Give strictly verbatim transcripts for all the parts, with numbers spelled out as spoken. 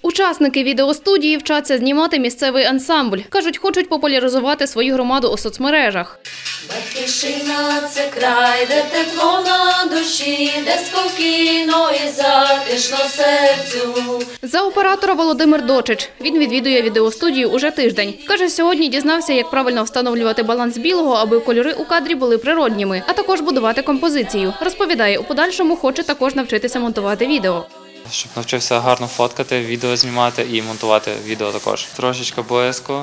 Учасники відеостудії вчаться знімати місцевий ансамбль. Кажуть, хочуть популяризувати свою громаду у соцмережах. Батьківщина – це край, де тепло на душі, де спокійно і затишно серцю. За оператора Володимир Дочич. Він відвідує відеостудію уже тиждень. Каже, сьогодні дізнався, як правильно встановлювати баланс білого, аби кольори у кадрі були природніми, а також будувати композицію. Розповідає, у подальшому хоче також навчитися монтувати відео. Щоб навчився гарно фоткати, відео знімати і монтувати відео також. Трошечки близько,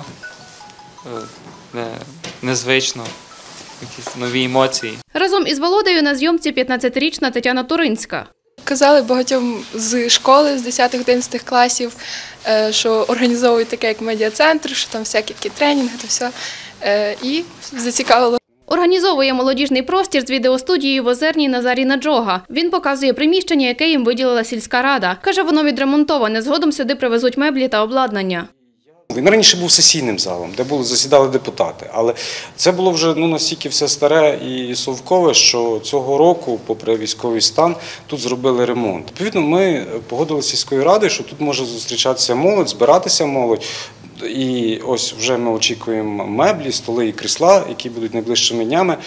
незвично, якісь нові емоції. Разом із Володею на зйомці п'ятнадцятирічна Тетяна Туринська. Казали багатьом з школи, з десятих-одинадцятих класів, що організовують таке, як медіа-центр, що там всякі такі тренінги, то все. І зацікавило. Організовує молодіжний простір з відеостудією в Озерній Назарій Наджога. Він показує приміщення, яке їм виділила сільська рада. Каже, воно відремонтоване. Згодом сюди привезуть меблі та обладнання. Він раніше був сесійним залом, де були, засідали депутати, але це було вже ну, настільки все старе і совкове, що цього року, попри військовий стан, тут зробили ремонт. Відповідно, ми погодилися з сільською радою, що тут може зустрічатися молодь, збиратися молодь. І ось вже ми очікуємо меблі, столи і крісла, які будуть найближчими днями.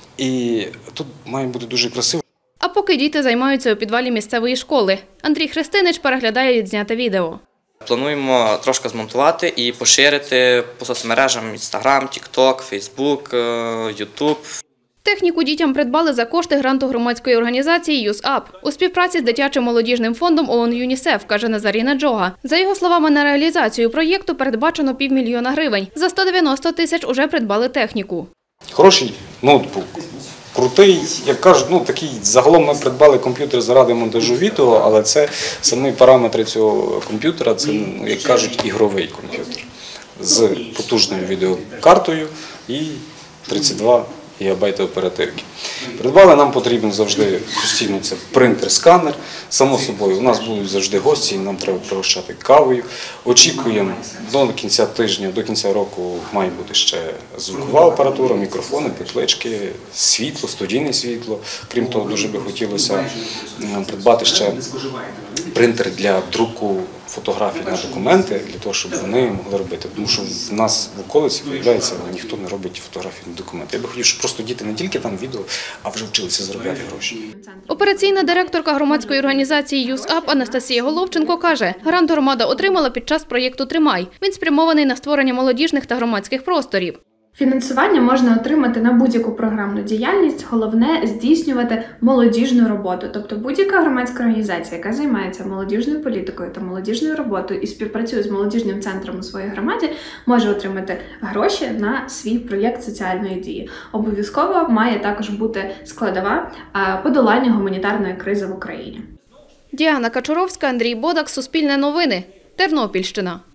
І тут має бути дуже красиво. А поки діти займаються у підвалі місцевої школи. Андрій Христинич переглядає відзняте відео. Плануємо трошки змонтувати і поширити по соцмережам Інстаграм, Тік-Ток, Фейсбук, Ютуб. Техніку дітям придбали за кошти гранту громадської організації «Юзап» у співпраці з дитячим молодіжним фондом ООН «ЮНІСЕФ», каже Назарій Наджога. За його словами, на реалізацію проєкту передбачено півмільйона гривень. За сто дев'яносто тисяч уже придбали техніку. Хороший ноутбук, крутий, як кажуть, ну такий, загалом ми придбали комп'ютер заради монтажу відео, але це самі параметри цього комп'ютера, це, як кажуть, ігровий комп'ютер з потужною відеокартою і тридцять два гігабайти оперативки. Придбали, нам потрібен завжди постійно це принтер-сканер. Само собою, у нас будуть завжди гості, нам треба пригощати кавою. Очікуємо, до кінця тижня, до кінця року має бути ще звукова апаратура, мікрофони, петлички, світло, студійне світло. Крім того, дуже би хотілося придбати ще принтер для друку фотографій на документи, для того, щоб вони могли робити. Тому що в нас в околиці, виявляється, ніхто не робить фотографії на документи. Я би хотів, щоб просто діти не тільки там відео, а вже вчилися заробляти гроші. Операційна директорка громадської організації «Юзап» Анастасія Головченко каже, грант громада отримала під час проєкту «Тримай». Він спрямований на створення молодіжних та громадських просторів. Фінансування можна отримати на будь-яку програмну діяльність, головне – здійснювати молодіжну роботу. Тобто будь-яка громадська організація, яка займається молодіжною політикою та молодіжною роботою і співпрацює з молодіжним центром у своїй громаді, може отримати гроші на свій проєкт соціальної дії. Обов'язково має також бути складова подолання гуманітарної кризи в Україні. Діана Качуровська, Андрій Бодак, Суспільне новини, Тернопільщина.